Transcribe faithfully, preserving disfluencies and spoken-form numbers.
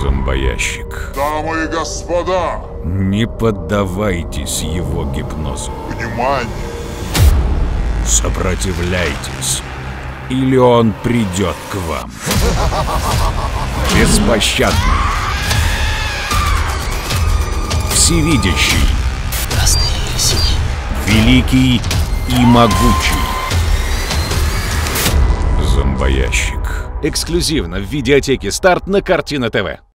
Зомбоящик. Дамы и господа! Не поддавайтесь его гипнозу. Внимание! Сопротивляйтесь, или он придет к вам. Беспощадный. Всевидящий. Красный и синий. Великий и могучий. Зомбоящик. Эксклюзивно в видеотеке «Старт» на Картина ТВ.